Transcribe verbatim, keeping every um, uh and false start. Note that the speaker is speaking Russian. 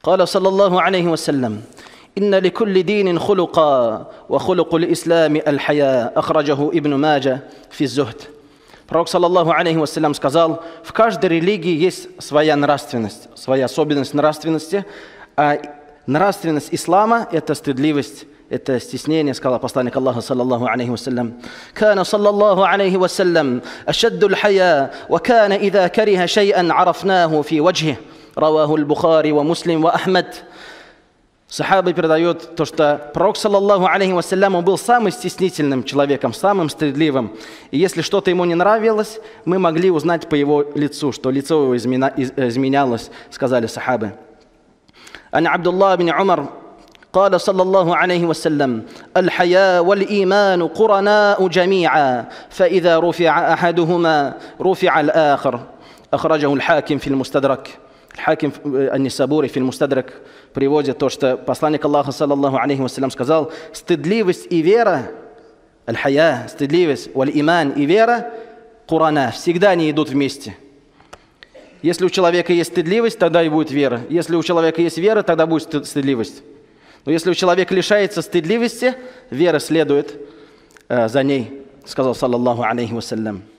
قال صلى الله عليه وسلم إن لكل دين خلقا وخلق الإسلام الحياء أخرجه ابن ماجه في الزهد. Пророк, саллаллаху алейхи вассалям, сказал: в каждой религии есть своя нравственность, своя особенность нравственности, а нравственность ислама – это стыдливость, это стеснение, сказал посланник Аллаха, саллаллаху алейхи вассалям. «Кана, саллаллаху алейхи вассалям, ашадду л-хая, ва кана ида кариха шай'ан арафнаху фи ваджхи». Раваху аль-Бухари ва Муслим ва Ахмад. Сахаба передает то, что пророк, саллаллаху алейхи вассалям, он был самым стеснительным человеком, самым стыдливым. И если что-то ему не нравилось, мы могли узнать по его лицу, что лицо его изменялось, сказали сахабы. Ан Абдуллах бин Умар قال صلى الله عليه وسلم الحياء والإيمان قرناء جميعا فإذا رفع أحدهما رفع الآخر أخرجه الحاكم في المستدرك. Хаким ан-Нисабури фи аль-Мустадрак приводит то, что посланник Аллаха, саллаллаху алейхи вассалям, сказал: стыдливость и вера, аль-хая, стыдливость, валь-иман и вера, курана, всегда они идут вместе. Если у человека есть стыдливость, тогда и будет вера. Если у человека есть вера, тогда будет стыдливость. Но если у человека лишается стыдливости, вера следует э, за ней, сказал саллаллаху алейхи вассалям.